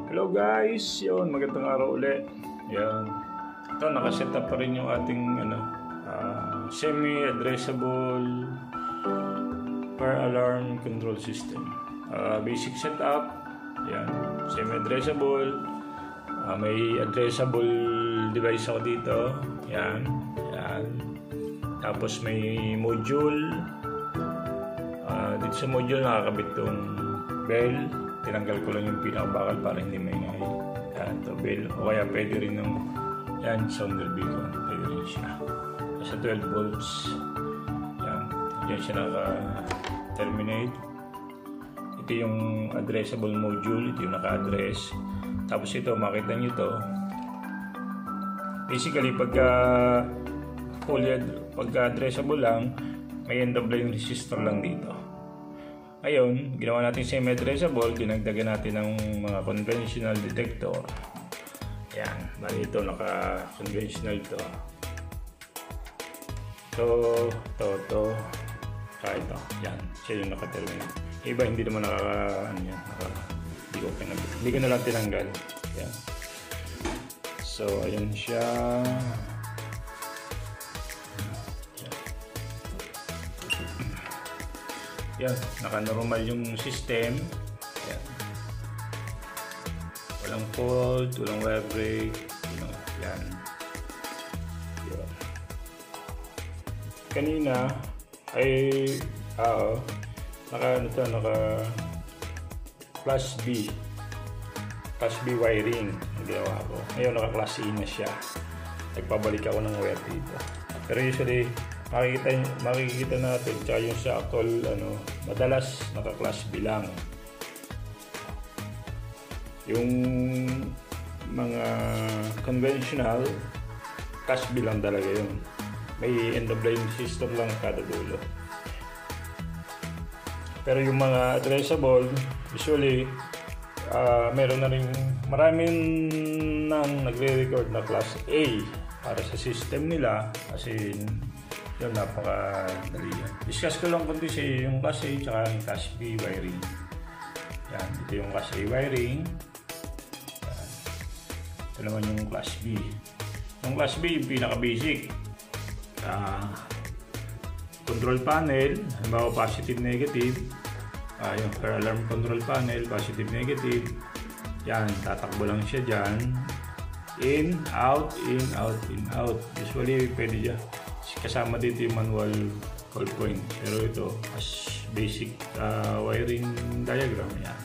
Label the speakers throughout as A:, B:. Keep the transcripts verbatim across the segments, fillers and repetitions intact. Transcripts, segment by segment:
A: Hello guys, yun, magandang araw ulit. Yan. Ito, nakaset up pa rin yung ating ano, uh, semi-addressable fire alarm control system. Uh, basic setup, yan, semi-addressable. Uh, may addressable device ako dito. Yan, yan. Tapos may module. Uh, dito sa module nakakabit tong bell. Tinanggal ko lang yung pinakabakal para hindi maingay. Yan, ito bell. O kaya pwede rin ng yan, sounder beacon. Pwede rin siya. Nasa twelve volts. Yan. Yan siya naka-terminate. Ito yung addressable module. Ito yung naka-address. Tapos ito, makita nyo ito. Basically, pagka fully pagka addressable lang, may end of line resistor lang dito. Ngayon, ginawa natin semi-addressable, dinagdagan natin ng mga conventional detector. Yan, bali ito, naka-conventional ito. Ito, ito, ito, saka ito. Yan, siya yung naka-terminate. Iba, hindi naman naka, ano yan, naka, hindi ko pinag, hindi ko na lang tinanggal. Yan. So, ayan siya. Yan, naka-normal yung system. Yan. Walang fault, walang wire break. Yan. Yan. Yan. Kanina ay ah, naka ano to, naka class B. Class B wiring ang ginawa ko. Ngayon naka class E na siya. Nagpabalik ako ng wire dito. Pero usually makikita, makikita natin tsaka yung sa actual ano, madalas naka class B lang. Yung mga conventional class B lang talaga yun. May end of line resistor lang kada dulo. Pero yung mga addressable usually uh, meron na rin maraming nang nagre-record na class A para sa system nila kasi yun, napaka-dali yan. Discuss ko lang kunti sa yung class A tsaka yung class B wiring. Yan, ito yung class A wiring. Yan. Ito naman yung class B. Yung class B, yung pinaka-basic. Uh, control panel, halimbawa positive, negative. Uh, yung fire alarm control panel, positive, negative. Yan, tatakbo lang siya dyan. In, out, in, out, in, out. Usually, pwede dyan. Kasama dito yung manual call point, pero ito as basic uh, wiring diagram yan.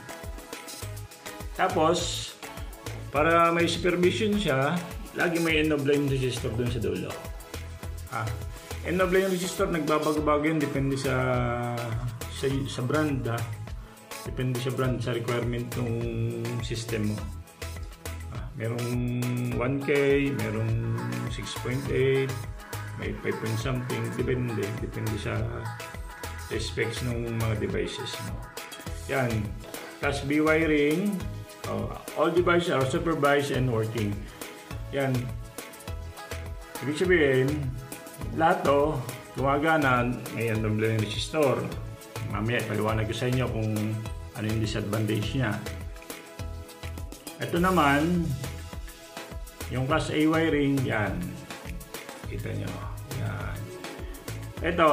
A: Tapos para may supervision siya, lagi may end of line resistor dun sa dulo. Ah, end of line resistor nagbabago-bago yan, depende sa sa, sa brand ha. Depende sa brand, sa requirement ng system mo. Ah, merong one K, merong six point eight, may five point something, depende depende sa specs ng mga devices mo. Yan, class B wiring. Oh, all devices are supervised and working. Yan, ibig sabihin lahat to gumagana, may end of line resistor. Mamaya paliwanag ko sa inyo kung ano yung disadvantage niya. Ito naman yung class A wiring. Yan, kita nyo. Yan. Ito,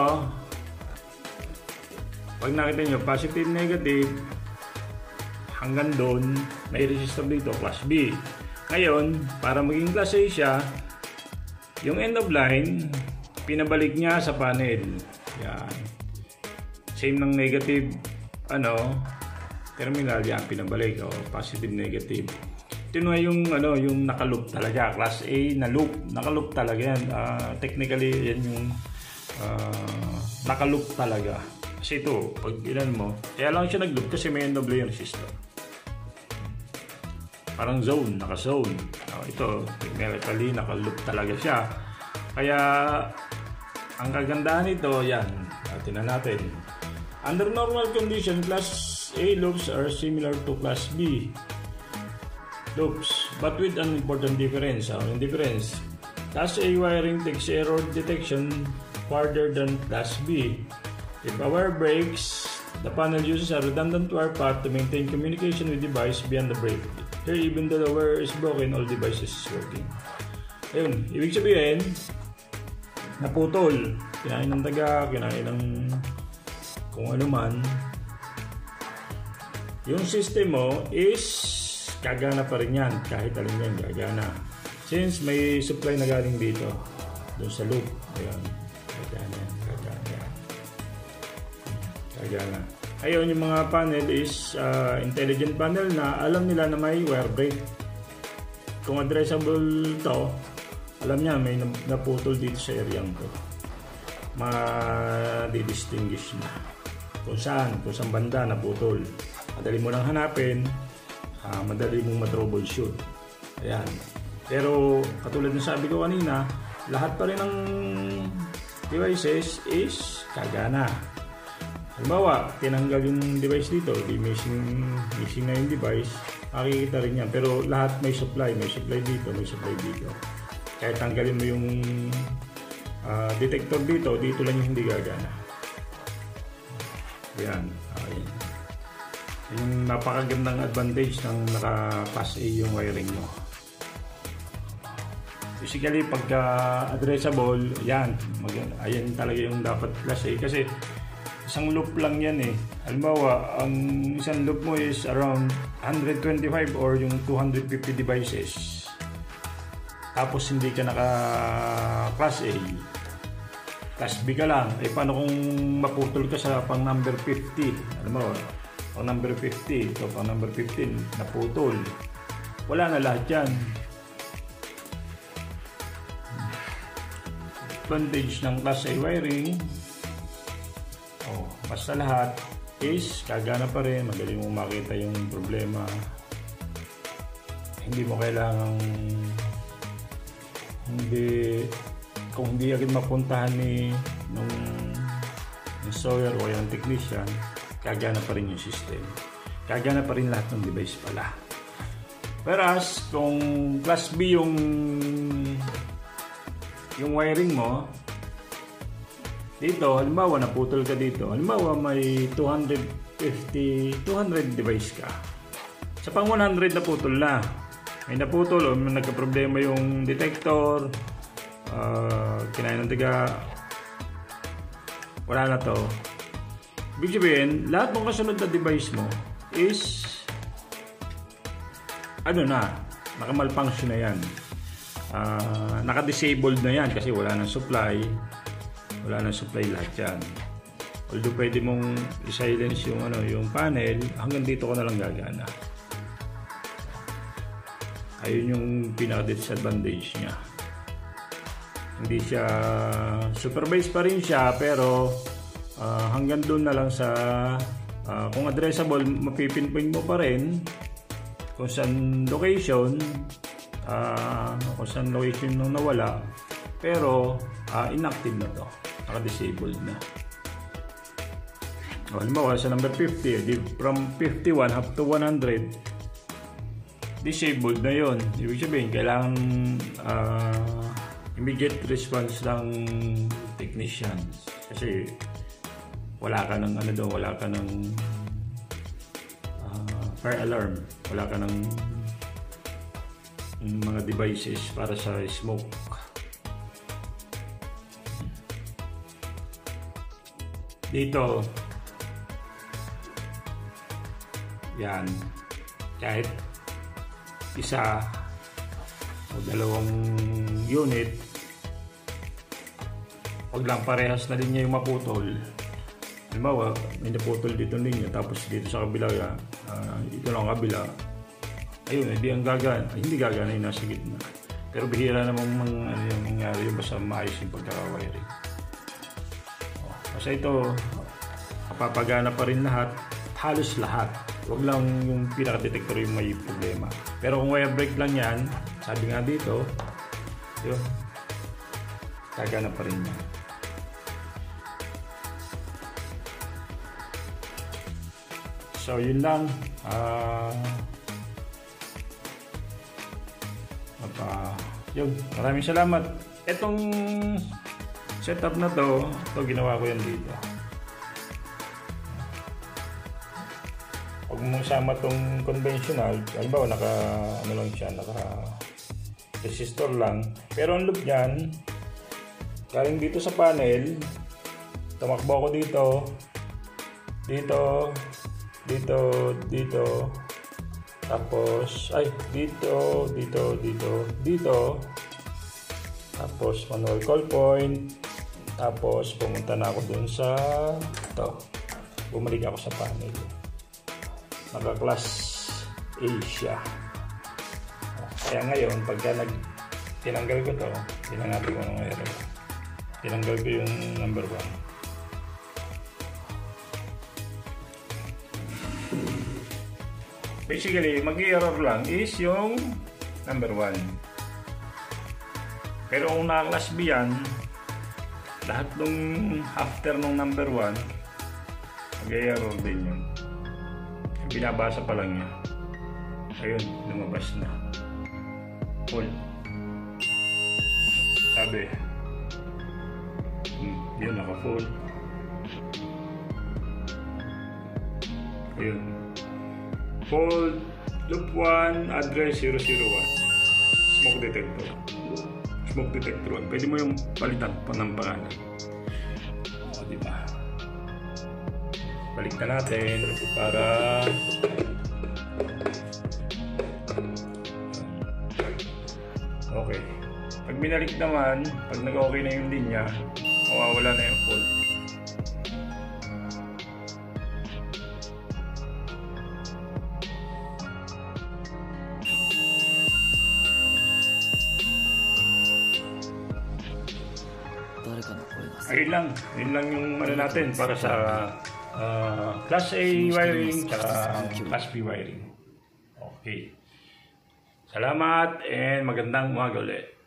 A: pag nakita nyo, positive, negative, hanggang doon, may resistor dito, class B. Ngayon, para maging class A siya, yung end of line, pinabalik niya sa panel. Yan. Same ng negative, ano, terminal, yan, pinabalik. O, positive, negative. Ito na yung ano, yung naka-loop talaga, class A na loop, naka-loop talaga yan. Uh, technically yan yung uh, naka-loop talaga. Kasi ito, pag ilan mo, kaya lang siya nag-loop kasi may end of line resistor. Parang zone, naka-zone. Uh, ito, technically naka-loop talaga siya. Kaya ang kagandahan nito, yan, tingnan natin. Under normal condition, class A loops are similar to class B loops, but with an important difference. Ang difference, class A wiring takes error detection farther than class B. If a wire breaks, the panel uses a redundant wire path to maintain communication with the device beyond the break Here, even though the wire is broken, all devices is working. Ayun, ibig sabihin, naputol. Kinain ng daga, kinain ng kung ano man. Yung system mo is gagana pa rin yan. Kahit alin yan, gagana. Since may supply na galing dito, doon sa loop. Ayun, gagana, gagana. Gagana. Ayun, yung mga panel is uh, intelligent panel na alam nila na may wire break. Kung addressable to, alam niya may naputol dito sa area ko. Ma-distinguish na kung saan, kung saan banda naputol. Madali mo lang hanapin, uh, madali mong ma-troubleshoot. Ayan. Pero katulad ng sabi ko kanina, lahat pa rin ng devices is kagana. Halimbawa, tinanggal yung device dito, di missing, missing na yung device, makikita rin yan. Pero lahat may supply, may supply dito, may supply dito. Kahit tanggalin mo yung uh, detector dito, dito lang yung hindi gagana. Yan. Okay. Yung napakagandang advantage ng naka-Class A yung wiring mo. Basically, pagka addressable, yan. Mag ayan talaga yung dapat Class A. Kasi isang loop lang yan eh. Halimbawa, ang isang loop mo is around one hundred twenty-five or yung two hundred fifty devices. Tapos hindi ka naka Class A. Class B ka lang. Eh paano kung maputol ka sa pang number fifty? Halimbawa, pang number fifty. So pang number fifteen, naputol. Wala na lahat yan. Advantage ng Class A wiring, oh, basta lahat is kagana pa rin, madali mo makita yung problema. Hindi mo kailangang hindi kung hindi agad mapuntahan ni nung installer o yung technician, kagana pa rin yung system. Kagana pa rin lahat ng device pala. Whereas kung Class B yung yung wiring mo dito, halimbawa naputol ka dito, halimbawa may two hundred fifty, two hundred device ka, sa pang one hundred naputol na, may naputol o may nagka-problema yung detector, uh, kinain ng tiga, wala na to. Ibig sabihin, lahat ng kasunod na device mo is ano na, nakamalfunction na yan. Uh, naka-disabled na yan kasi wala nang supply, wala nang supply lahat yan. Although pwede mong i-silence yung, ano, yung panel, hanggang dito ko na lang gagana. Ayun yung pinaka-disadvantage niya. Hindi siya supervised pa rin siya, pero uh, hanggang doon na lang sa uh, kung addressable, mapipinpoint mo pa rin kung saan location, Uh, kung saan location nung nawala, pero uh, inactive na to, naka-disabled na. O, halimbawa sa number fifty, from fifty-one up to one hundred, disabled na yon. Ibig sabihin, kailangan uh, immediate response ng technicians kasi wala ka ng ano daw, wala ka ng uh, fire alarm, wala ka ng mga devices para sa smoke. Dito yan, kahit isa o dalawang unit, wag lang parehas na din niya yung maputol. Halimbawa, may naputol dito ninyo, tapos dito sa kabila, uh, ito lang kabila, ayun, hindi ang gagana, hindi gagana yung nasa gitna. Pero bihira namang mga, ano yung nangyari yung basta maayos yung pagkakawiring. Oh, basta ito, kapapagana pa rin lahat, halos lahat. Huwag lang yung pinaka-detector yung may problema. Pero kung wire break lang yan, sabi nga dito, yun, gagana pa rin yan. So yun lang. Ah... Uh, Uh, yun, maraming salamat. Itong setup na to, ito ginawa ko yan dito. Pag huwag mong sama tong conventional. Halimbawa, naka, ano lang siya, naka resistor lang. Pero ang loop niyan, galing dito sa panel, tumakbo ako dito, dito, dito, dito, tapos, ay, dito, dito, dito, dito, tapos manual call point, tapos pumunta na ako dun sa ito, bumalik ako sa panel, naka class A siya. Kaya ngayon pagka nag tinanggal ko to, tingnan natin kung anong error. Tinanggal ko yung number one. Basically, mag-error lang is yung number one. Pero kung naka-class B yan, lahat nung after nung number one, mag-error din yun. Binabasa pa lang niya. Ayun, lumabas na. Full. Sabi, hmm, yun, naka-full. Ayun. Full, loop one, address zero zero one. Smoke detector. Smoke detector one. Pwede mo yung palitan pa ng pangalan. O, diba? Balik na natin para okay. Pag binalik naman, pag nag-okay na yung linya, mawawala na yung fault. Ayun lang. Ayun lang yung ano natin para sa uh, Class A wiring at Class B wiring. Okay. Salamat and magandang umaga ulit.